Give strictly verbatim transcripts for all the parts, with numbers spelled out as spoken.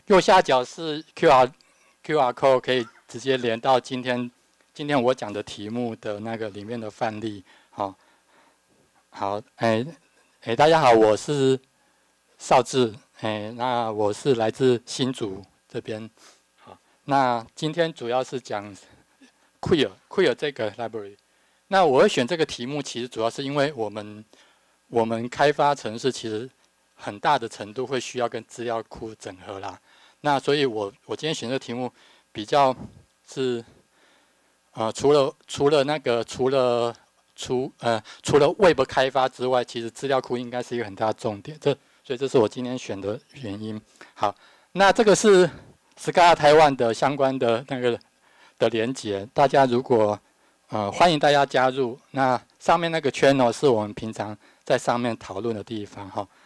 右下角是 Q R Q R code， 可以直接连到今天今天我讲的题目的那个里面的范例。好，好，哎哎，大家好，我是邵志，哎，那我是来自新竹这边。好，那今天主要是讲 Queer Queer 这个 library。那我会选这个题目，其实主要是因为我们我们开发程式其实很大的程度会需要跟资料库整合啦。那所以我我今天选这个题目比较是呃除了除了那个除了除呃除了 Web 开发之外，其实资料库应该是一个很大的重点。这所以这是我今天选的原因。好，那这个是 Scala 台湾的相关的那个的连结，大家如果呃欢迎大家加入。那上面那个 channel 是我们平常在上面讨论的地方哈。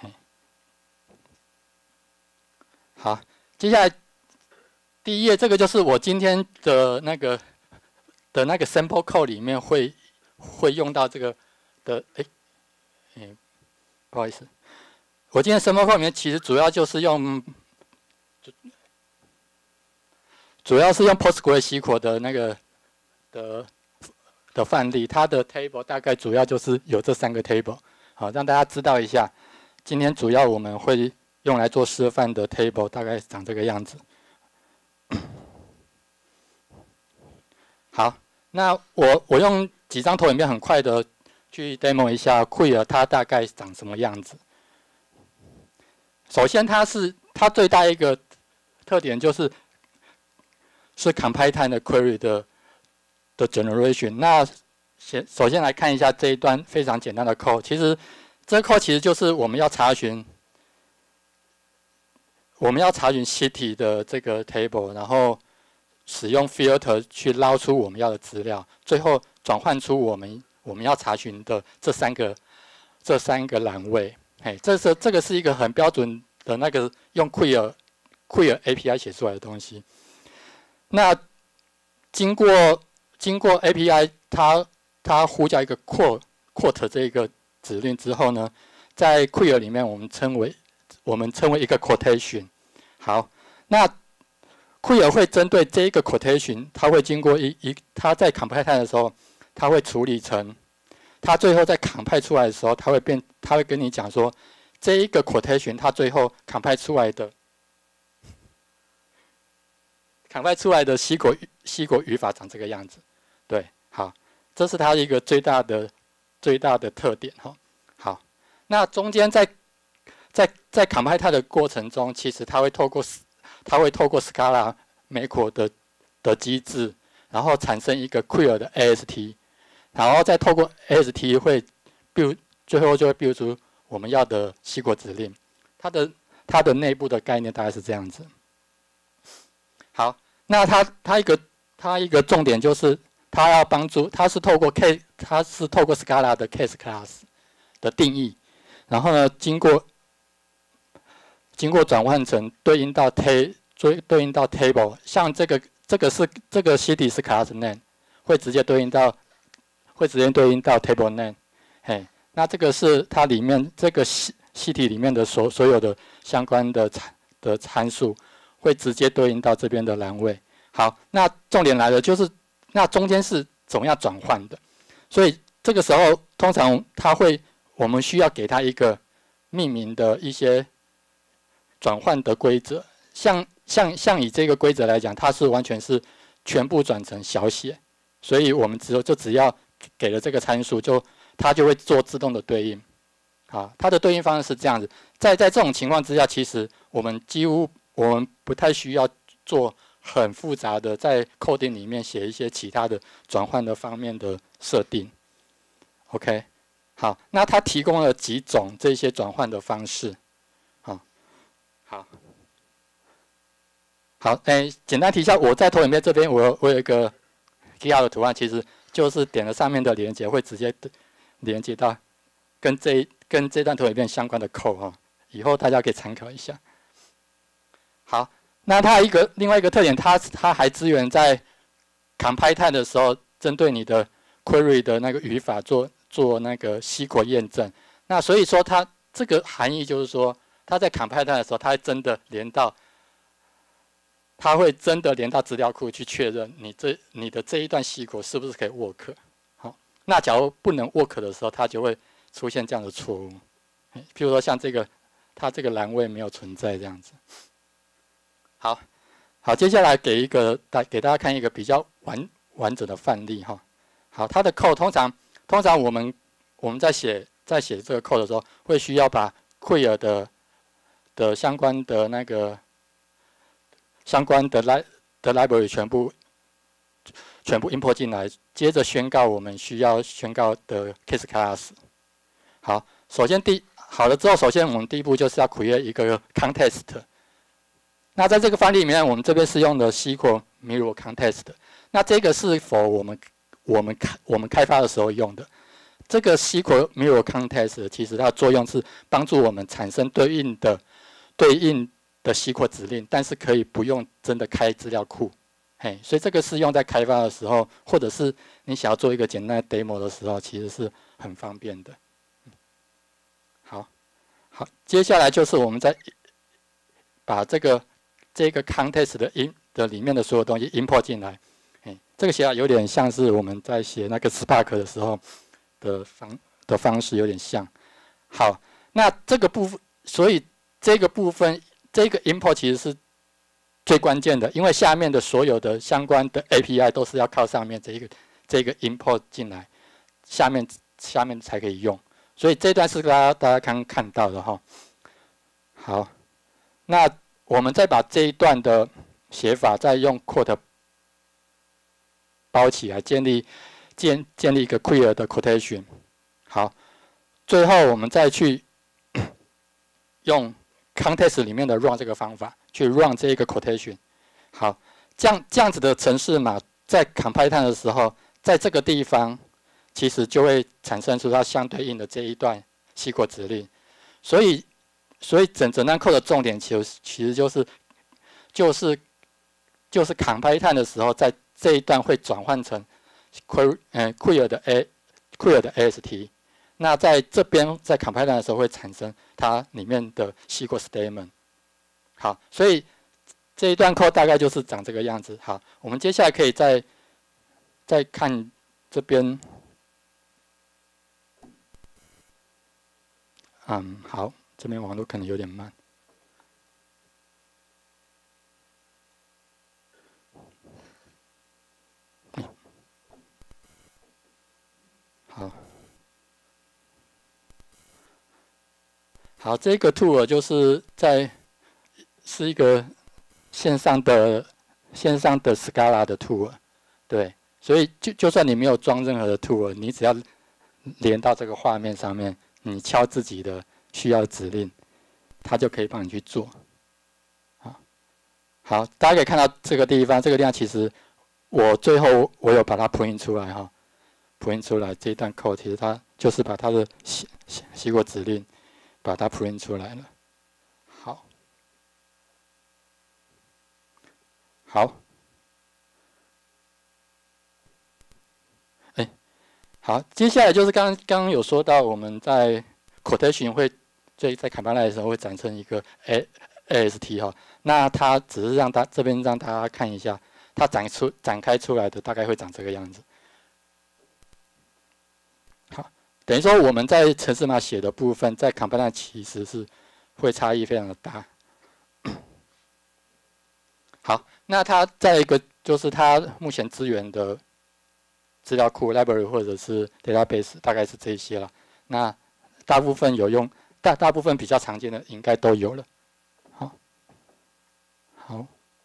好，接下来第一页这个就是我今天的那个的那个 sample code 里面会会用到这个的，哎，哎，不好意思，我今天 sample code 里面其实主要就是用，主要是用 PostgreSQL 的那个的的范例，它的 table 大概主要就是有这三个 table， 好，让大家知道一下，今天主要我们会用来做示范的 table 大概长这个样子。好，那我我用几张投影片很快的去 demo 一下 Queer 它大概长什么样子。首先，它是它最大一个特点就是是 compile time 的 query 的的 generation。那先首先来看一下这一段非常简单的 code， 其实这 code 其实就是我们要查询我们要查询 city 的这个 table， 然后使用 filter 去捞出我们要的资料，最后转换出我们我们要查询的这三个这三个栏位。嘿，这是这个是一个很标准的那个用 Queer Queer A P I 写出来的东西。那经过经过 A P I 它它呼叫一个 quote quote 这一个指令之后呢，在 Queer 里面我们称为我们称为一个 quotation。好，那 Queer 会针对这一个 quotation， 它会经过一一，它在 compile time 的时候，它会处理成，它最后在 compile 出来的时候，它会变，它会跟你讲说，这一个 quotation 它最后 compile 出来的 compile 出来的西果西果语法长这个样子。对，好，这是它一个最大的最大的特点哈。好，那中间在在在 compile time 的过程中，其实它会透过它会透过 Scala macro 的的机制，然后产生一个 Queer 的 A S T， 然后再透过 A S T 会 build， 最后就会 build 出我们要的西果指令。它的它的内部的概念大概是这样子。好，那它它一个它一个重点就是它要帮助，它是透过 case， 它是透过 Scala 的 case class 的定义，然后呢，经过经过转换成对应到 ta 对对应到 table， 像这个这个是这个 city 是 class name， 会直接对应到会直接对应到 table name， 嘿，那这个是它里面这个 city 里面的所所有的相关的的参数，会直接对应到这边的栏位。好，那重点来了，就是那中间是怎么样转换的？所以这个时候通常它会我们需要给它一个命名的一些转换的规则，像像像以这个规则来讲，它是完全是全部转成小写，所以我们只有就只要给了这个参数，就它就会做自动的对应。好，它的对应方式是这样子。在在这种情况之下，其实我们几乎我们不太需要做很复杂的在 coding 里面写一些其他的转换的方面的设定。OK， 好，那它提供了几种这些转换的方式。好，好，哎，简单提一下，我在投影片这边，我我有一个 GitHub 的图案，其实就是点了上面的连接，会直接连接到跟这跟这段投影片相关的 code 哈，以后大家可以参考一下。好，那它一个另外一个特点，它它还支援在 compile time 的时候，针对你的 query 的那个语法做做那个 S Q L 验证。那所以说它这个含义就是说，它在 compile time 的时候，它会真的连到它会真的连到资料库去确认你这你的这一段 S Q L 是不是可以 work。好，那假如不能 work 的时候，它就会出现这样的错误。譬如说像这个，它这个栏位没有存在这样子。好，好，接下来给一个大给大家看一个比较完完整的范例哈。好，它的 code 通常通常我们我们在写在写这个 code 的时候，会需要把 query 的的相关的那个相关的 li 的 library 全部全部 import 进来，接着宣告我们需要宣告的 case class。好，首先第好了之后，首先我们第一步就是要 create 一个 context。那在这个范例里面，我们这边是用的 S Q L Mirror Context。那这个是否我们我们开我们开发的时候用的？这个 S Q L Mirror Context 其实它的作用是帮助我们产生对应的对应的 S Q L 指令，但是可以不用真的开资料库。嘿，所以这个是用在开发的时候，或者是你想要做一个简单的 demo 的时候，其实是很方便的。好，好，接下来就是我们在把这个这个 context 的 in 的里面的所有东西 import 进来。嘿，这个写法有点像是我们在写那个 Spark 的时候的方的方式有点像。好，那这个部分，所以这个部分这个 import 其实是最关键的，因为下面的所有的相关的 A P I 都是要靠上面这一个这个 import 进来，下面下面才可以用。所以这段是大家大家刚刚看到的哈。好，那我们再把这一段的写法再用 quote 包起来，建立建建立一个 query 的 quotation。好，最后我们再去用 context 里面的 run 这个方法去 run 这一个 quotation。好，这样这样子的程式码在 compile 的时候，在这个地方其实就会产生出它相对应的这一段 S Q L 指令。所以所以整整段 code 的重点其实其实就是就是就是 compile 的时候，在这一段会转换成 query 呃 query 的 a query 的 A S T。那在这边在 compile 的时候会产生它里面的 S Q L statement。好，所以这一段 code 大概就是长这个样子。好，我们接下来可以再再看这边。嗯，好，这边网络可能有点慢。好。好，这个 tool 就是在是一个线上的线上的 Scala 的 tool， 对，所以就就算你没有装任何的 tool， 你只要连到这个画面上面，你敲自己的需要指令，它就可以帮你去做。好，好，大家可以看到这个地方，这个地方其实我最后我有把它 print 出来哈 ，print 出来这一段 code， 其实它就是把它的写写过指令。把它 print 出来了。好，好，哎，好，接下来就是刚刚刚有说到，我们在 quotation 会在在 compile 的时候会产生一个 A A S T 哈，那它只是让它这边让大家看一下，它展出展开出来的大概会长这个样子。好。等于说我们在程式码写的部分，在 compile 其实是会差异非常的大。好，那它再一个就是它目前资源的资料库 library 或者是 database 大概是这些了。那大部分有用，大大部分比较常见的应该都有了。好，好，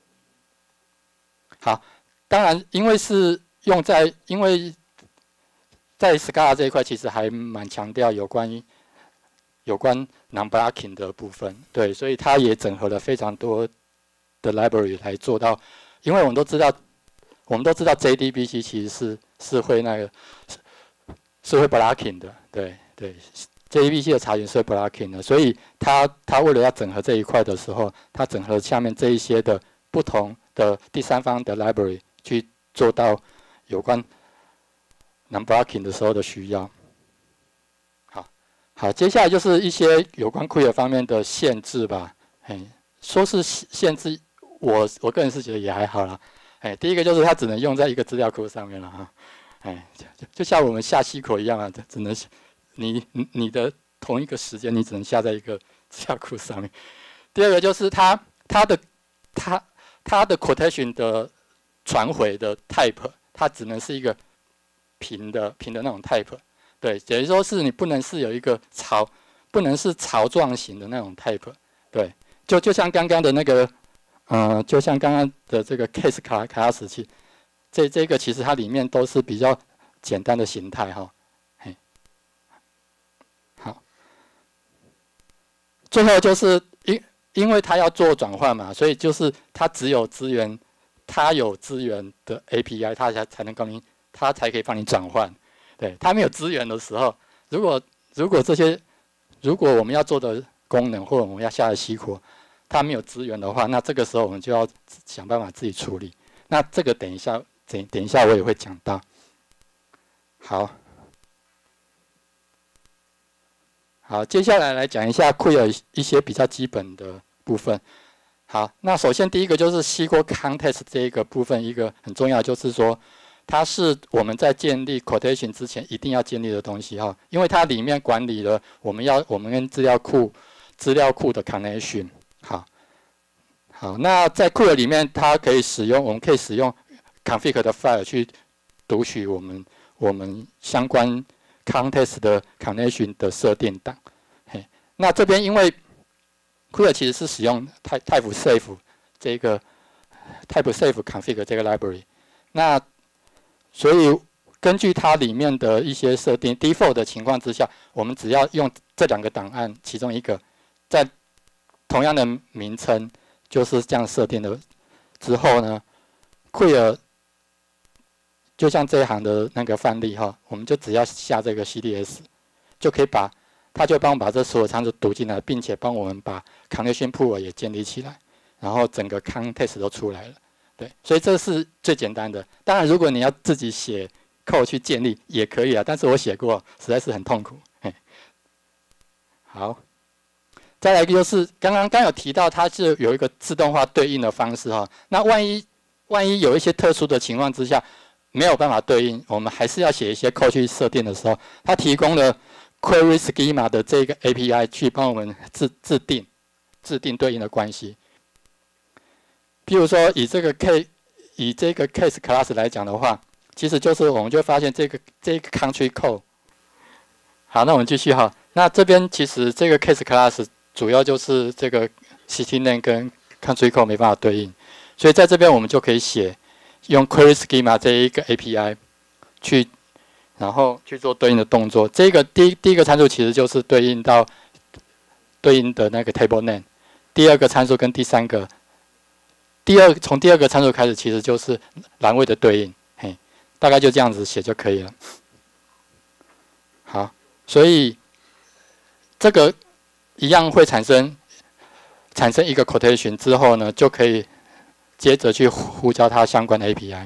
好，当然因为是用在因为。在 Scala 这一块，其实还蛮强调有关于有关 non-blocking 的部分，对，所以它也整合了非常多的 library 来做到。因为我们都知道，我们都知道 J D B C 其实是是会那个是是会 blocking 的，对对 ，J D B C 的查询是会 blocking 的，所以它它为了要整合这一块的时候，它整合下面这一些的不同的第三方的 library 去做到有关。non-blocking 的时候的需要，好，好，接下来就是一些有关 query 方面的限制吧。嘿，说是限制， 我我个人是觉得也还好啦。哎，第一个就是它只能用在一个资料库上面了哈。哎，就就像我们下西口一样啊，只能你你你的同一个时间，你只能下在一个资料库上面。第二个就是它它的它它的 quotation 的传回的 type， 它只能是一个平的平的那种 type。对，等于说是你不能是有一个槽，不能是槽状型的那种 type。对，就就像刚刚的那个。呃，就像刚刚的这个 case class 器，这这个其实它里面都是比较简单的形态哈。嘿，好，最后就是因因为它要做转换嘛，所以就是它只有资源，它有资源的 A P I， 它才才能帮你，它才可以帮你转换。对，它没有资源的时候，如果如果这些，如果我们要做的功能或者我们要下的西口，它没有资源的话，那这个时候我们就要想办法自己处理。那这个等一下，等等一下我也会讲到。好，好，接下来来讲一下 Query 一些比较基本的部分。好，那首先第一个就是 S Q L Context 这一个部分，一个很重要就是说，它是我们在建立 quotation 之前一定要建立的东西哈，因为它里面管理了我们要我们跟资料库资料库的 connection。好，好，那在 Query 里面，它可以使用，我们可以使用 config 的 file 去读取我们我们相关 context 的 connection 的设定档。嘿，那这边因为 Query 其实是使用 type type safe 这个 type safe config 这个 library， 那所以根据它里面的一些设定 default 的情况之下，我们只要用这两个档案其中一个，在同样的名称就是这样设定的。之后呢 ，Query 就像这一行的那个范例哈，我们就只要下这个 C D S， 就可以把它就帮我们把这所有参数读进来，并且帮我们把 connection pool 也建立起来，然后整个 context 都出来了。对，所以这是最简单的。当然，如果你要自己写 code 去建立也可以啊，但是我写过，实在是很痛苦。嘿，好。再来一个就是刚刚刚有提到，它是有一个自动化对应的方式哈。那万一万一有一些特殊的情况之下没有办法对应，我们还是要写一些 code 去设定的时候，它提供了 query schema 的这个 A P I 去帮我们制制定制定对应的关系。譬如说以这个 case 以这个 case class 来讲的话，其实就是我们就会发现这个这个 country code。好，那我们继续哈。那这边其实这个 case class 主要就是这个 city name 跟 country code 没办法对应，所以在这边我们就可以写用 query schema 这一个 A P I 去，然后去做对应的动作。这个第第一个参数其实就是对应到对应的那个 table name， 第二个参数跟第三个，第二从第二个参数开始其实就是栏位的对应，嘿，大概就这样子写就可以了。好，所以这个一样会产生产生一个 quotation 之后呢，就可以接着去呼叫它相关的 A P I。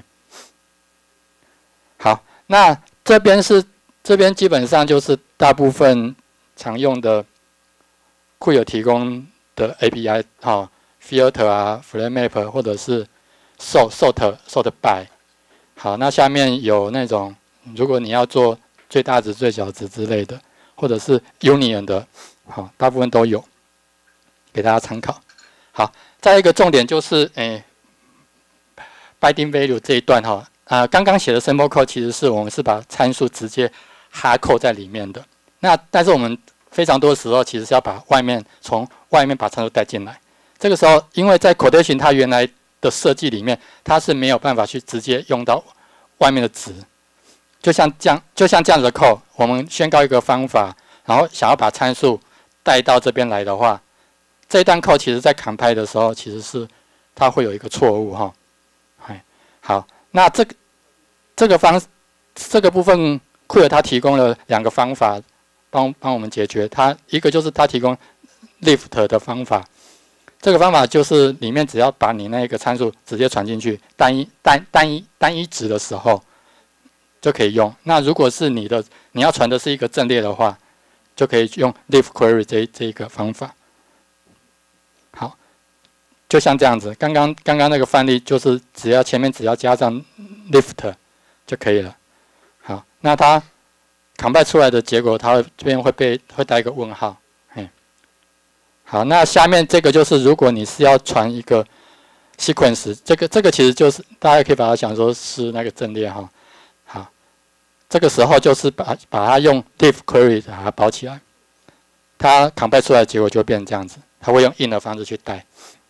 好，那这边是这边基本上就是大部分常用的 Query 提供的 A P I， 哈 ，filter 啊 ，frame map 或者是 sort sort sort by。好，那下面有那种如果你要做最大值、最小值之类的，或者是 union 的。好，大部分都有，给大家参考。好，再一个重点就是，诶 ，binding value 这一段哈，啊、呃，刚刚写的 symbol code 其实是我们是把参数直接 hard code 在里面的。那但是我们非常多的时候其实是要把外面从外面把参数带进来。这个时候，因为在 quotation 它原来的设计里面，它是没有办法去直接用到外面的值。就像这样，就像这样子的 code， 我们宣告一个方法，然后想要把参数带到这边来的话，这一段 code 其实在 compile 的时候，其实是它会有一个错误哈。哎，好，那这个这个方这个部分 Query 它提供了两个方法，帮帮我们解决。它一个就是它提供 lift 的方法，这个方法就是里面只要把你那个参数直接传进去，单一单单一单一值的时候就可以用。那如果是你的你要传的是一个阵列的话，就可以用 lift query 这这一个方法。好， 就像这样子，刚刚刚刚那个范例就是只要前面只要加上 lift 就可以了。好，那它 compile 出来的结果，它这边会被会带一个问号。嘿，好，那下面这个就是如果你是要传一个 sequence， 这个这个其实就是大家可以把它想说是那个阵列哈。好，这个时候就是把把它用 diff query 把它包起来，它 compile 出来的结果就会变成这样子，它会用 in 的方式去带。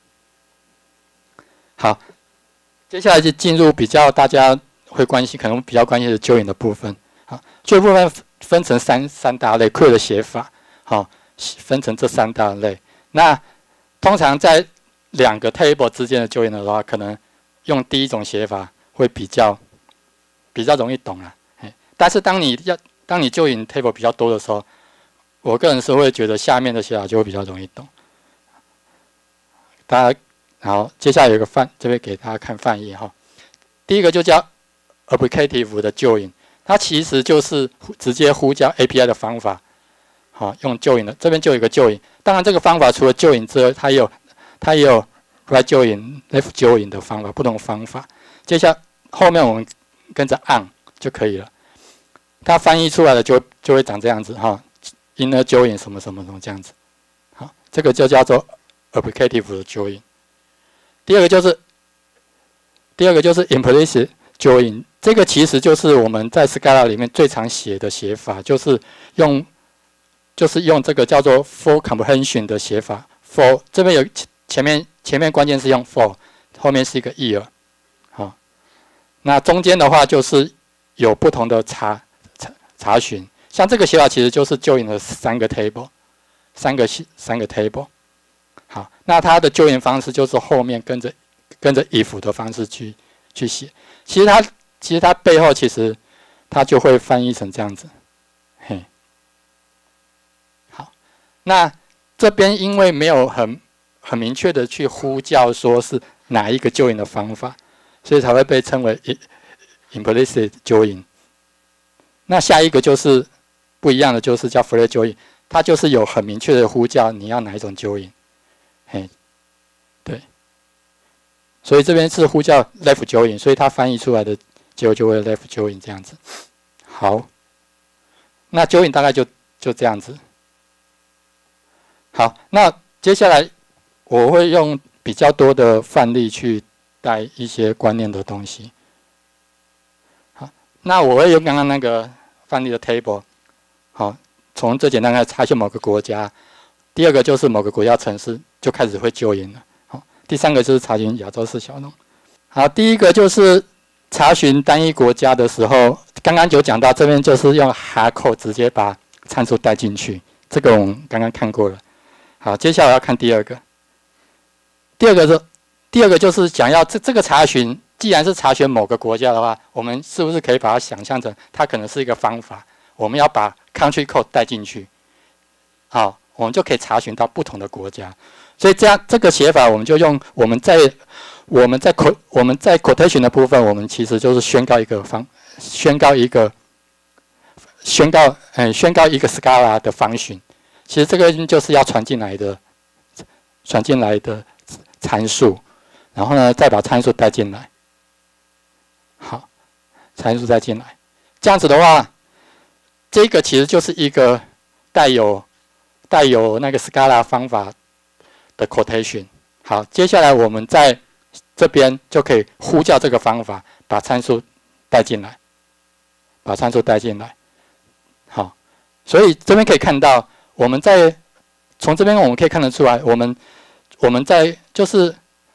好，接下来就进入比较大家会关心，可能比较关心的 join 的部分。好，这部分分成三三大类 query 的写法，好，分成这三大类。那通常在两个 table 之间的 join 的话，可能用第一种写法会比较比较容易懂啦。但是当你要当你 join table 比较多的时候，我个人是会觉得下面的写法就会比较容易懂。大家。好，接下来有一个范，这边给大家看范例哈。第一个就叫 applicative 的 join， 它其实就是直接呼叫 A P I 的方法。好，用 join 的，这边就有一个 join。当然，这个方法除了 join 之外，它也有它也有 right join、left join 的方法，不同方法。接下来后面我们跟着 on 就可以了。它翻译出来的就就会长这样子哈 ，inner join 什么什么什么这样子。好，这个就叫做 applicative 的 join。第二个就是，第二个就是 implicit join， 这个其实就是我们在 Scala 里面最常写的写法，就是用，就是用这个叫做 for comprehension 的写法。for 这边有前面前面关键是用 for， 后面是一个 ear， 好，那中间的话就是有不同的查查查询，像这个写法其实就是 join 的三个 table， 三个三个 table。好，那它的救援方式就是后面跟着跟着 if 的方式去去写。其实它其实它背后其实它就会翻译成这样子，嘿。好，那这边因为没有很很明确的去呼叫说是哪一个救援的方法，所以才会被称为 implicit join。那下一个就是不一样的，就是叫 flat join， 它就是有很明确的呼叫你要哪一种 join。嘿，对，所以这边是呼叫 left join， 所以它翻译出来的结果就会 left join 这样子。好，那 join 大概就就这样子。好，那接下来我会用比较多的范例去带一些观念的东西。好，那我会用刚刚那个范例的 table， 好，从最简单的查询某个国家。第二个就是某个国家城市就开始会救援了，好，第三个就是查询亚洲市小农。好，第一个就是查询单一国家的时候，刚刚有讲到，这边就是用 hardcode 直接把参数带进去，这个我们刚刚看过了。好，接下来要看第二个。第二个是第二个就是想要这这个查询，既然是查询某个国家的话，我们是不是可以把它想象成它可能是一个方法？我们要把 country code 带进去，好。我们就可以查询到不同的国家，所以这样这个写法，我们就用我们在我们在 quote 我们在 quotation 的部分，我们其实就是宣告一个方，宣告一个宣告嗯宣告一个 Scala 的function，其实这个就是要传进来的传进来的参数，然后呢再把参数带进来，好，参数带进来，这样子的话，这个其实就是一个带有带有那个 Scala 方法的 quotation。好，接下来我们在这边就可以呼叫这个方法，把参数带进来，把参数带进来。好，所以这边可以看到，我们在从这边我们可以看得出来，我们我们在就是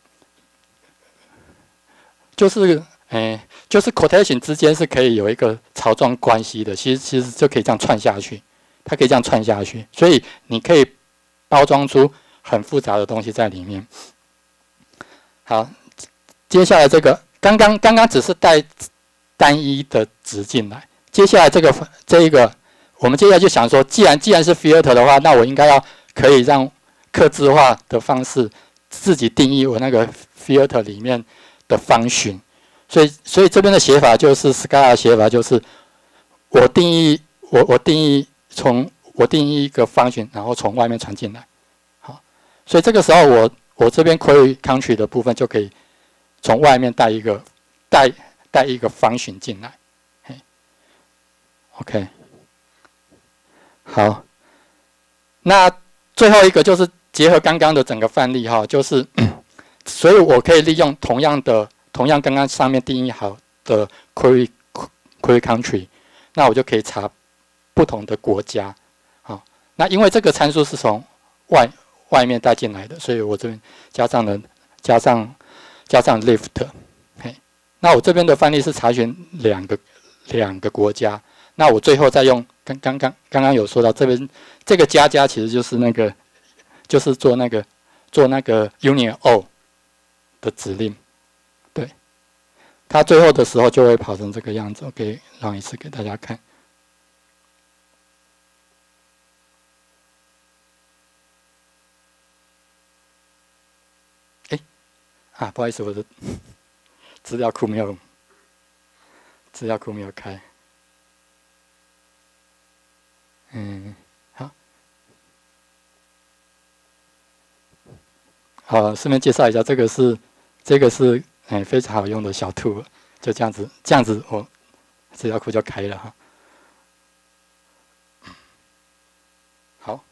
就是哎，就是 quotation 之间是可以有一个槽状关系的，其实其实就可以这样串下去。它可以这样串下去，所以你可以包装出很复杂的东西在里面。好，接下来这个刚刚刚刚只是带单一的值进来，接下来这个这一个，我们接下来就想说，既然既然是 filter 的话，那我应该要可以让客制化的方式自己定义我那个 filter 里面的function。所以所以这边的写法就是 Scala 的写法就是我定义我我定义。从我定义一个function，然后从外面传进来，好，所以这个时候我我这边 query country 的部分就可以从外面带一个带带一个function进来。OK， 好，那最后一个就是结合刚刚的整个范例哈，就是，所以我可以利用同样的同样刚刚上面定义好的 query query country， 那我就可以查不同的国家。好，那因为这个参数是从外外面带进来的，所以我这边加上了加上加上 lift。嘿，那我这边的范例是查询两个两个国家。那我最后再用刚刚刚刚刚有说到这边这个加加其实就是那个就是做那个做那个 union o 的指令，对，它最后的时候就会跑成这个样子。我可以让一次给大家看。哎，啊，不好意思，我的资料库没有资料库没有开。嗯，好，好，顺便介绍一下，这个是这个是哎非常好用的小 tool， 就这样子，这样子我资料库就开了哈。好，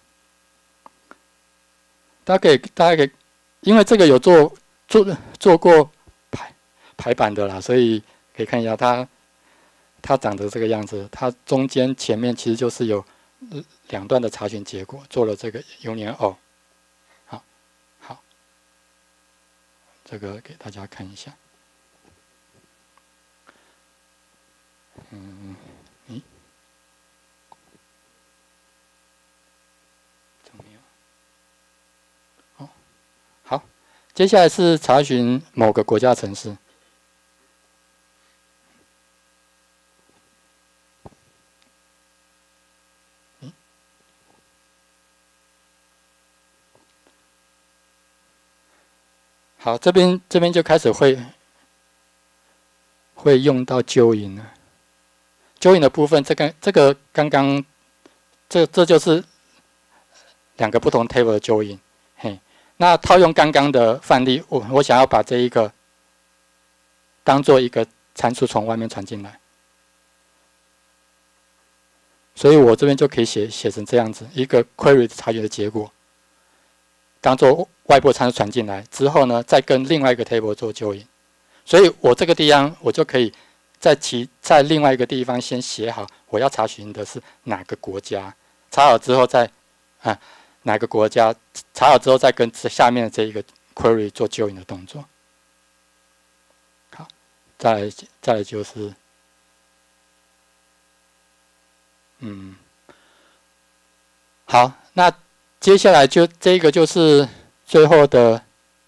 大家可以大家可以，因为这个有做做做过排排版的啦，所以可以看一下它它长得这个样子，它中间前面其实就是有两段的查询结果，做了这个 union o。好，好，这个给大家看一下。嗯，咦，怎么没有？哦，好，接下来是查询某个国家城市。好，这边这边就开始会会用到join了。join 的部分，这个这个刚刚这这就是两个不同 table 的 join。嘿，那套用刚刚的范例，我我想要把这一个当做一个参数从外面传进来，所以我这边就可以写写成这样子，一个 query 查询的结果。当做外部参数传进来之后呢，再跟另外一个 table 做 join， 所以我这个地方我就可以在其在另外一个地方先写好我要查询的是哪个国家，查好之后再啊哪个国家查好之后再跟下面的这一个 query 做 join 的动作。好，再来再来就是嗯好，那接下来就这个就是最后的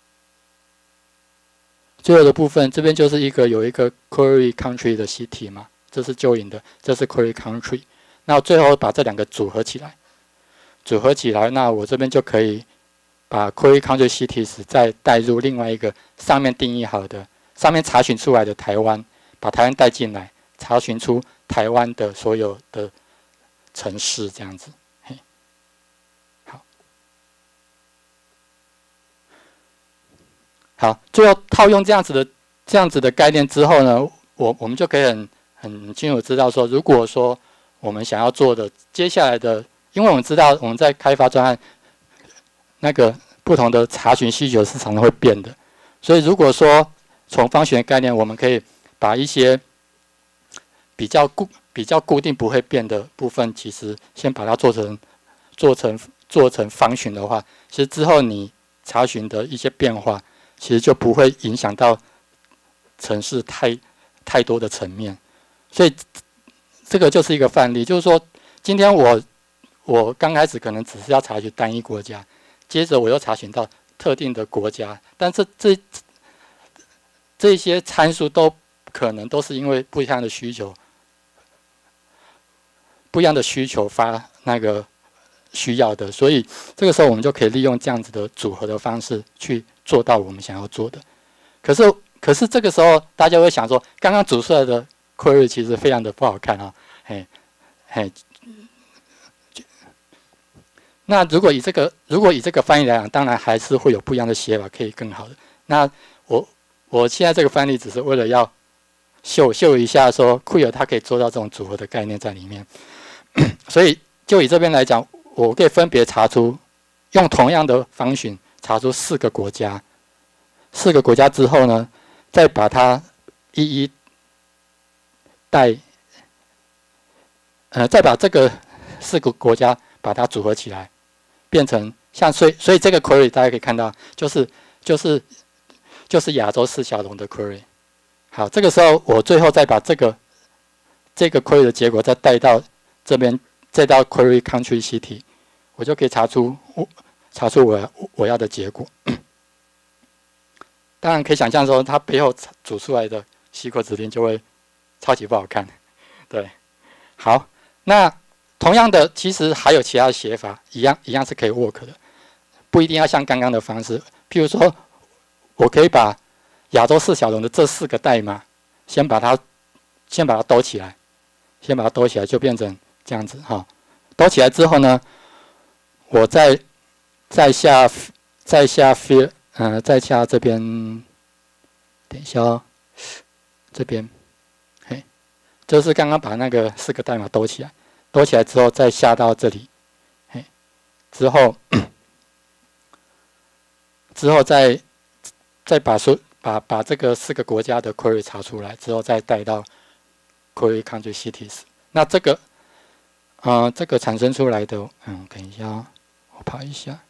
最后的部分，这边就是一个有一个 query country 的习题嘛，这是 join 的，这是 query country。那最后把这两个组合起来，组合起来，那我这边就可以把 query country 习题时再带入另外一个上面定义好的，上面查询出来的台湾，把台湾带进来，查询出台湾的所有的城市这样子。好，最后套用这样子的这样子的概念之后呢，我我们就可以很很清楚知道说，如果说我们想要做的接下来的，因为我们知道我们在开发专案，那个不同的查询需求是常常会变的，所以如果说从方选概念，我们可以把一些比较固比较固定不会变的部分，其实先把它做成做成做成方选的话，其实之后你查询的一些变化。其实就不会影响到城市太太多的层面，所以这个就是一个范例，就是说，今天我我刚开始可能只是要查询单一国家，接着我又查询到特定的国家，但是这这些参数都可能都是因为不一样的需求，不一样的需求发那个需要的，所以这个时候我们就可以利用这样子的组合的方式去。做到我们想要做的，可是可是这个时候大家会想说，刚刚组出来的 query 其实非常的不好看啊，嘿，嘿， 那如果以这个如果以这个翻译来讲，当然还是会有不一样的写法，可以更好的。那我我现在这个翻译只是为了要秀秀一下说 queer 它可以做到这种组合的概念在里面。所以就以这边来讲，我可以分别查出用同样的方寻查出四个国家，四个国家之后呢，再把它一一带，呃，再把这个四个国家把它组合起来，变成像所以所以这个 query 大家可以看到，就是就是就是亚洲四小龙的 query。好，这个时候我最后再把这个这个 query 的结果再带到这边，再到 query country city， 我就可以查出我查出我我要的结果。当然可以想象说，它背后组出来的 S Q L 指令就会超级不好看。对，好，那同样的，其实还有其他的写法，一样一样是可以 work 的，不一定要像刚刚的方式。譬如说，我可以把亚洲四小龙的这四个代码，先把它先把它兜起来，先把它兜起来，就变成这样子哈。兜起来之后呢，我再再下再下 fill， 呃，再下这边，等一下哦，这边，嘿，就是刚刚把那个四个代码兜起来，兜起来之后再下到这里，嘿，之后之后再再把说把把这个四个国家的 query 查出来之后，再带到 query country cities。那这个，呃，这个产生出来的，嗯，等一下哦，我跑一下。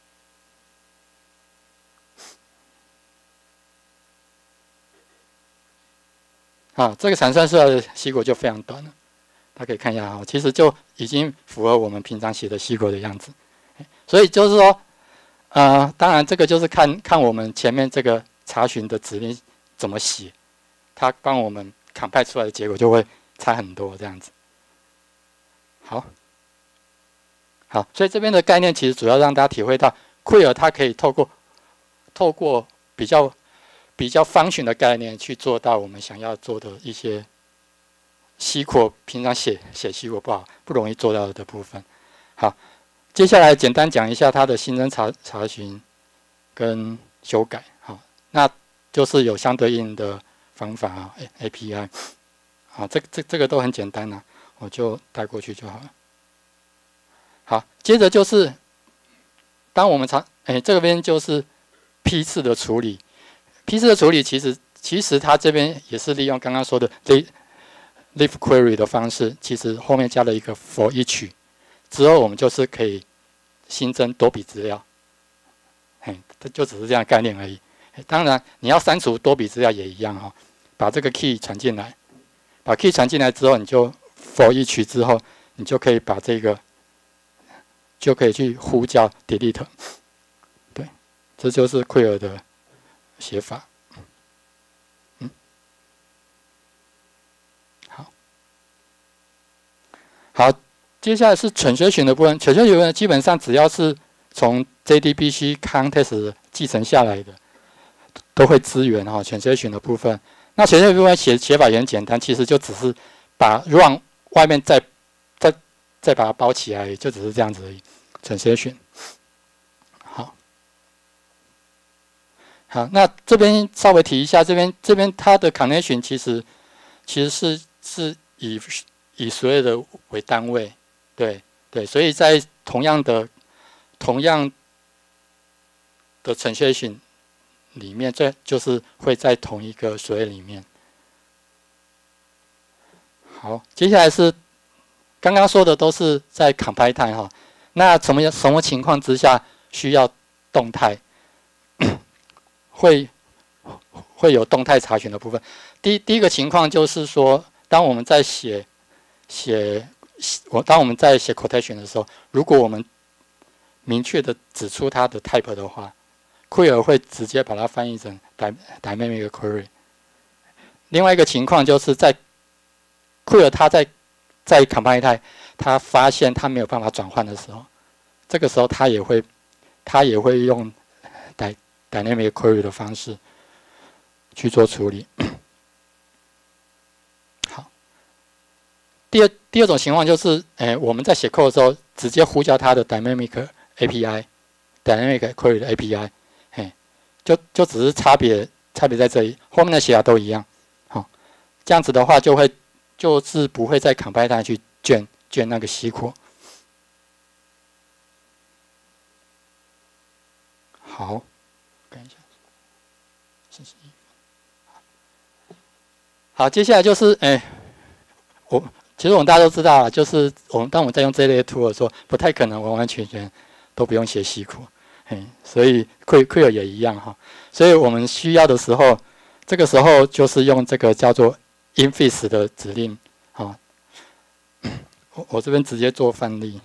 啊，这个产生出来的 S Q L 就非常短了，大家可以看一下啊，其实就已经符合我们平常写的 S Q L 的样子。所以就是说，呃，当然这个就是看看我们前面这个查询的指令怎么写，它帮我们 compile 出来的结果就会差很多这样子。好，好，所以这边的概念其实主要让大家体会到 query 它可以透过透过比较。比较function的概念去做到我们想要做的一些 S Q L 平常写写 S Q L 不好不容易做到的部分。好，接下来简单讲一下它的新增查查询跟修改。好，那就是有相对应的方法啊 ，A P I。好，这这这个都很简单啊，我就带过去就好了。好，接着就是当我们查，哎，这边就是批次的处理。批次的处理其实其实它这边也是利用刚刚说的 leaf leaf query 的方式，其实后面加了一个 for each， 之后我们就是可以新增多笔资料，嘿，这就只是这样的概念而已。当然你要删除多笔资料也一样哈、哦，把这个 key 传进来，把 key 传进来之后，你就 for each 之后，你就可以把这个就可以去呼叫 delete， 对，这就是 query 的写法，嗯，好，好，接下来是 transaction 的部分。transaction 的部分基本上只要是从 J D B C context 继承下来的，都会支援哈 transaction 的部分。那 transaction 部分写写法也很简单，其实就只是把 run 外面再再再把它包起来，就只是这样子而已。transaction。好，那这边稍微提一下，这边这边它的 connection 其实其实是是以以所有的为单位，对对，所以在同样的同样的 transaction 里面，这就是会在同一个所谓里面。好，接下来是刚刚说的都是在 compile time 哈，那什么什么情况之下需要动态？会会有动态查询的部分。第第一个情况就是说，当我们在写写我当我们在写 quotation 的时候，如果我们明确的指出它的 type 的话 ，query 会直接把它翻译成 dynamic query。另外一个情况就是在 query 它在在 compile time 它发现它没有办法转换的时候，这个时候它也会它也会用 dynamic query 的方式去做处理。好，第二第二种情况就是，诶，我们在写 code 的时候， 直接呼叫它的 dynamic A P I、dynamic query 的 A P I， 嘿，就就只是差别差别在这里，后面的写法都一样。好、哦，这样子的话就会就是不会在 compile time 去卷卷那个西括。好，看一下，信息。好，接下来就是，哎、欸，我其实我们大家都知道啊，就是我们当我们在用这类 tool 的时候，不太可能完完全全都不用写西括，嘿，所以 Query 也一样哈。所以我们需要的时候，这个时候就是用这个叫做 infix 的指令，啊，我我这边直接做范例。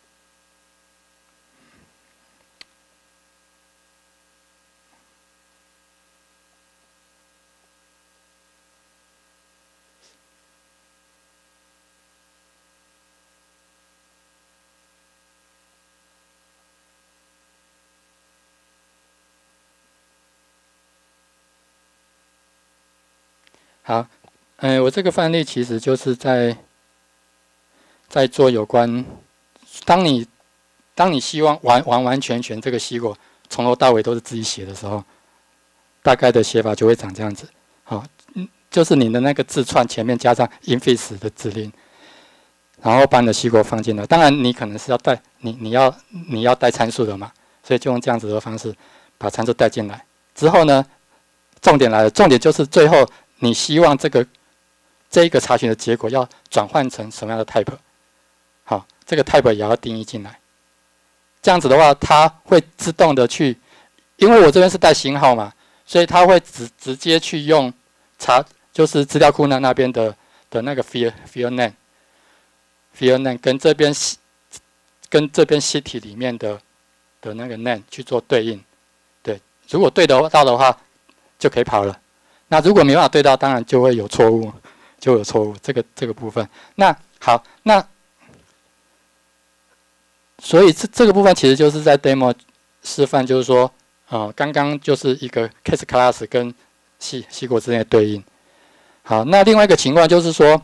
好，嗯，我这个范例其实就是在在做有关，当你当你希望完完完全全这个西果从头到尾都是自己写的时候，大概的写法就会长这样子。好，嗯，就是你的那个字串前面加上 infix 的指令，然后把你的西果放进来。当然，你可能是要带你你要你要带参数的嘛，所以就用这样子的方式把参数带进来。之后呢，重点来了，重点就是最后。你希望这个这一个查询的结果要转换成什么样的 type？ 好，这个 type 也要定义进来。这样子的话，它会自动的去，因为我这边是带星号嘛，所以它会直直接去用查，就是资料库那那边的的那个 field field name field name 跟这边跟这边 city 里面的的那个 name 去做对应。对，如果对得到的话，就可以跑了。那如果没办法对到，当然就会有错误，就有错误。这个这个部分，那好，那所以这这个部分其实就是在 demo 示范，就是说，呃，刚刚就是一个 case class 跟西西果之间的对应。好，那另外一个情况就是说，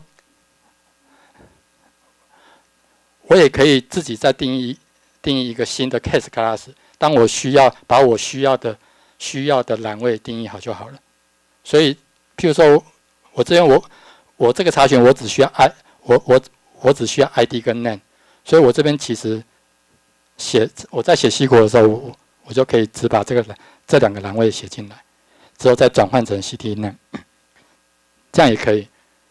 我也可以自己再定义定义一个新的 case class， 当我需要把我需要的需要的栏位定义好就好了。所以，譬如说，我这边我我这个查询我只需要 i 我我我只需要 I D 跟 name， 所以我这边其实写我在写西果的时候，我我就可以只把这个这两个栏位写进来，之后再转换成 C T name， 这样也可以。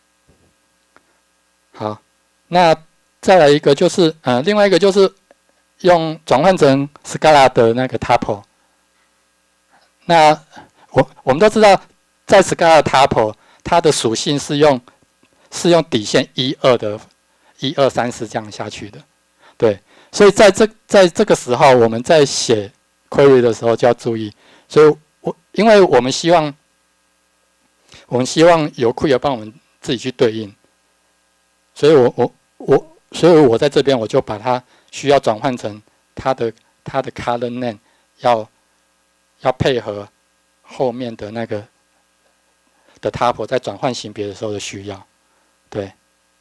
好，那再来一个就是呃，另外一个就是用转换成 Scala 的那个 tuple。那我我们都知道。在 Scala tuple， 它的属性是用是用底线一二的，一二三四这样下去的，对，所以在这在这个时候，我们在写 query 的时候就要注意。所以我因为我们希望我们希望有 query 帮我们自己去对应，所以我我我所以我在这边我就把它需要转换成它的它的 color name 要要配合后面的那个。的 tuple 在转换型别的时候的需要，对。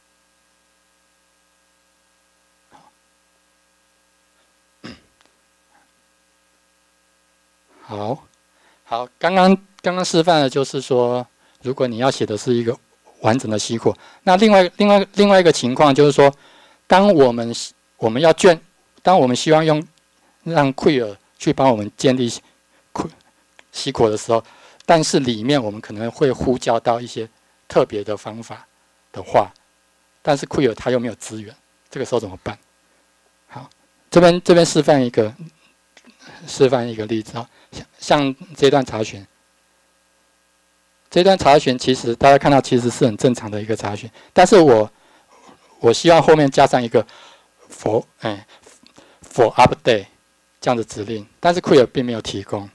好，好，刚刚刚刚示范的就是说，如果你要写的是一个完整的西括，那另外另外另外一个情况就是说，当我们我们要卷，当我们希望用让 query 去帮我们建立西括的时候。但是里面我们可能会呼叫到一些特别的方法的话，但是 query 它又没有资源，这个时候怎么办？好，这边这边示范一个示范一个例子啊，像像这段查询，这段查询其实大家看到其实是很正常的一个查询，但是我我希望后面加上一个 for 哎 for update 这样的指令，但是 query 并没有提供。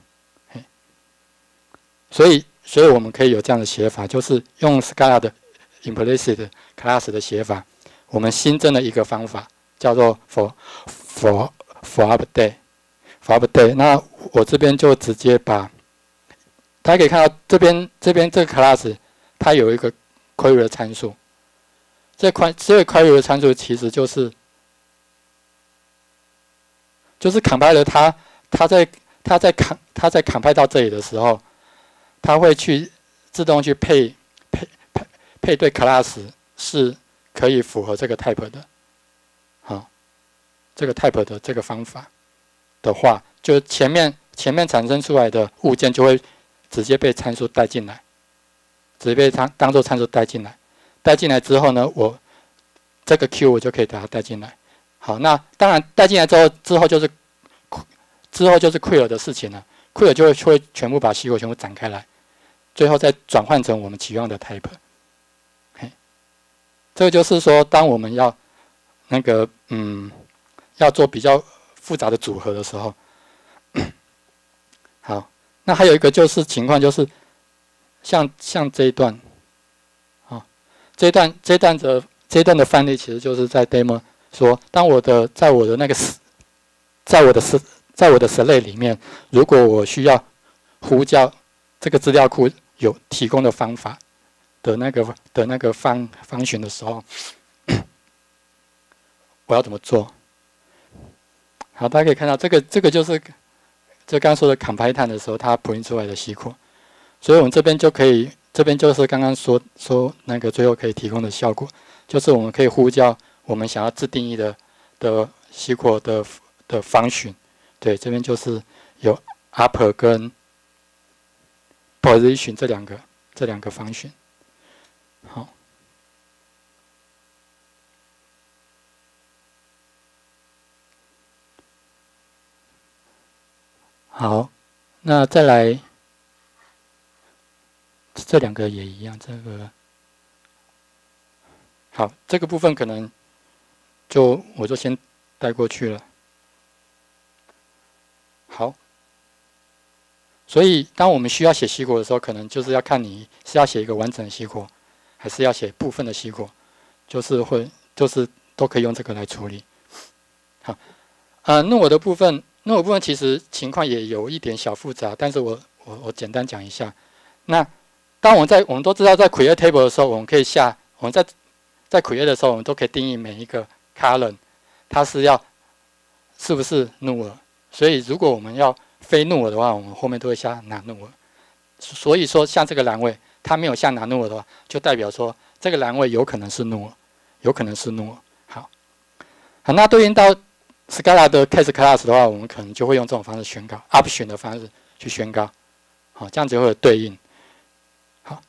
所以，所以我们可以有这样的写法，就是用 Scala 的 implicit class 的写法，我们新增了一个方法，叫做 for for for update for update。那我这边就直接把，大家可以看到这边这边这个 class 它有一个 query 的参数，这块这个 query 的参数其实就是就是 compiler 它它在它在 com 它在 compile 到这里的时候，它会去自动去配配配配对 class 是可以符合这个 type 的，好，这个 type 的这个方法的话，就前面前面产生出来的物件就会直接被参数带进来，直接被当当做参数带进来，带进来之后呢，我这个 Q 我就可以把它带进来。好，那当然带进来之后，之后就是之后就是 query 的事情了。query 就会会全部把西果全部展开来，最后再转换成我们期望的 type。嘿，这个就是说，当我们要那个嗯要做比较复杂的组合的时候，好，那还有一个就是情况就是像像这一段，啊，这一段这一段的这一段的范例其实就是在 demo。说，当我的在我的那个在我的在我的 select 里面，如果我需要呼叫这个资料库有提供的方法的那个的那个方方选的时候，我要怎么做？好，大家可以看到，这个这个就是就刚刚说的 compile time 的时候，它 print 出来的西果，所以我们这边就可以，这边就是刚刚说说那个最后可以提供的效果，就是我们可以呼叫我们想要自定义的的西果的的function，对，这边就是有 upper 跟 position 这两个这两个function。好，好，那再来这两个也一样，这个好，这个部分可能。就我就先带过去了。好，所以当我们需要写西果的时候，可能就是要看你是要写一个完整的西果，还是要写部分的西果，就是会就是都可以用这个来处理。好，呃，那我的部分，那我部分其实情况也有一点小复杂，但是我我我简单讲一下。那当我们在我们都知道在 create table 的时候，我们可以下我们在在 create 的时候，我们都可以定义每一个 column， 它是要是不是 null， 所以如果我们要非 null 的话，我们后面都会下拿 null。所以说，像这个栏位，它没有下拿 null 的话，就代表说这个栏位有可能是 null， 有可能是 null。好，好，那对应到 Scala 的 case class 的话，我们可能就会用这种方式宣告 option 的方式去宣告，好，这样子会有对应。好，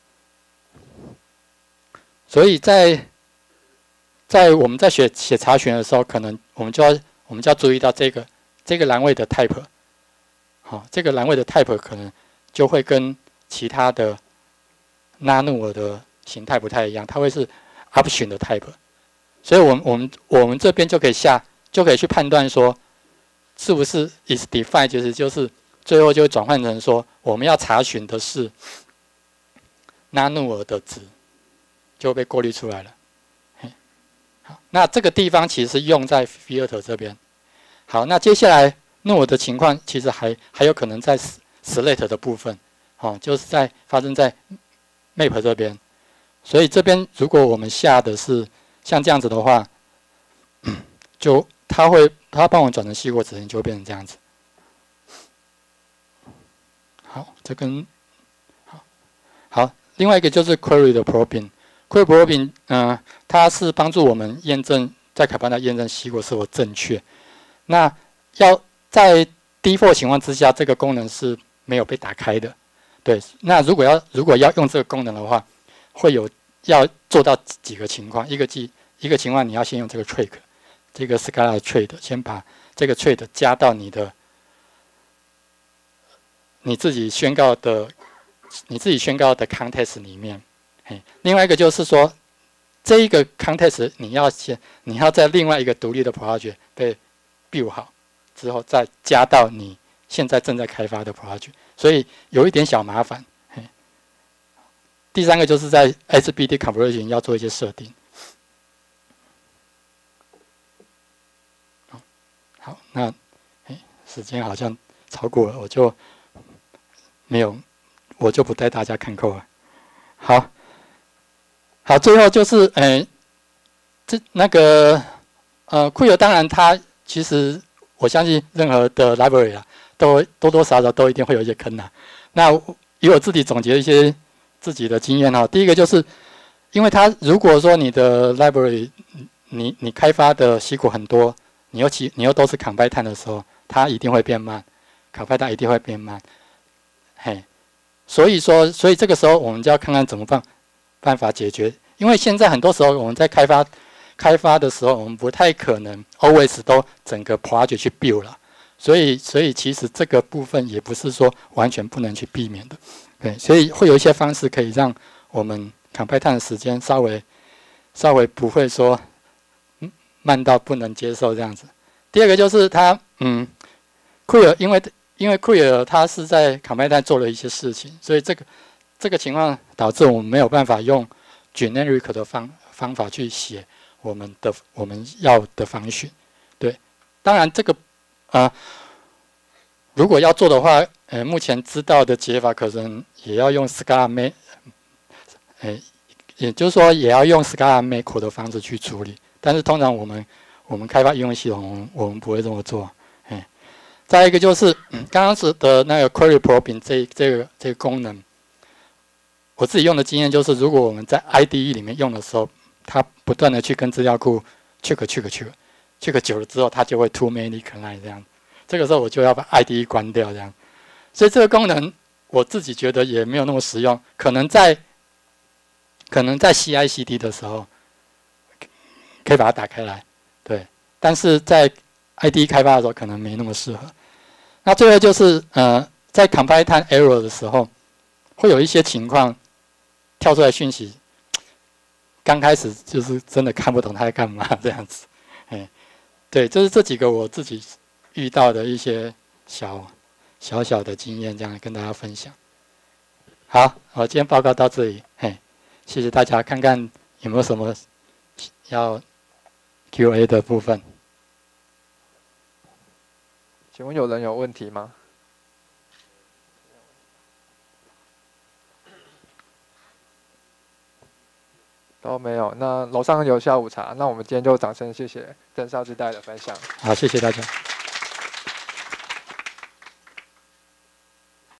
所以在在我们在写写查询的时候，可能我们就要我们就要注意到这个这个栏位的 type， 好，这个栏位的 type 可能就会跟其他的 non-null 的形态不太一样，它会是 option 的 type， 所以我们我们我们这边就可以下就可以去判断说，是不是 is defined， 就是就是最后就会转换成说我们要查询的是 non-null 的值，就被过滤出来了。好，那这个地方其实是用在 filter 这边。好，那接下来 null 的情况其实还还有可能在 select 的部分，哦，就是在发生在 map 这边。所以这边如果我们下的是像这样子的话，就它会它帮我转成西果指令，就会变成这样子。好，这跟好好，另外一个就是 query 的 probing。query probing， 嗯、呃，它是帮助我们验证在凯巴纳验证西果是否正确。那要在 default 情况之下，这个功能是没有被打开的。对，那如果要如果要用这个功能的话，会有要做到几个情况。一个记一个情况，你要先用这个 trig， 这个 Scala trig， 先把这个 trig 加到你的你自己宣告的你自己宣告的 context 里面。另外一个就是说，这一个 context 你要先，你要在另外一个独立的 project 被 build 好之后，再加到你现在正在开发的 project， 所以有一点小麻烦。第三个就是在 S B D conversion 要做一些设定。好，那时间好像超过了，我就没有，我就不带大家看扣了。好。好，最后就是，呃，这那个，呃，Query当然它其实我相信任何的 library 啊，都多多少少都一定会有一些坑啊。那以我自己总结一些自己的经验哈，第一个就是，因为它如果说你的 library 你你开发的西果很多，你又其你又都是 compile 的时候，它一定会变慢 ，compile 一定会变慢，嘿，所以说，所以这个时候我们就要看看怎么办办法解决，因为现在很多时候我们在开发。开发的时候，我们不太可能 always 都整个 project 去 build 了，所以，所以其实这个部分也不是说完全不能去避免的，对，所以会有一些方式可以让我们 compile time 的时间稍微稍微不会说慢到不能接受这样子。第二个就是它，嗯 ，Query 因为因为 Query 它是在 compile time 做了一些事情，所以这个这个情况导致我们没有办法用 generic 的方方法去写。我们的我们要的方式，对，当然这个，呃，如果要做的话，呃，目前知道的解法可能也要用 Scala Macro， 呃，也就是说也要用 Scala Macro 的方式去处理，但是通常我们我们开发应用系统，我们不会这么做，哎，再一个就是嗯刚刚是的那个 Query Probing 这这个这个功能，我自己用的经验就是，如果我们在 I D E 里面用的时候。它不断的去跟资料库 check check check check 久了之后，它就会 too many collide 这样。这个时候我就要把 I D E 关掉这样。所以这个功能我自己觉得也没有那么实用，可能在可能在 C I C D 的时候可以把它打开来，对。但是在 I D E 开发的时候可能没那么适合。那最后就是呃，在 compile time error 的时候，会有一些情况跳出来讯息。刚开始就是真的看不懂他在干嘛这样子，哎，对，就是这几个我自己遇到的一些小小小的经验，这样跟大家分享。好，我今天报告到这里，嘿，谢谢大家，看看有没有什么要 Q A 的部分。 请问有人有问题吗？都没有，那楼上有下午茶，那我们今天就掌声谢谢郑少之代的分享。 好，谢谢大家。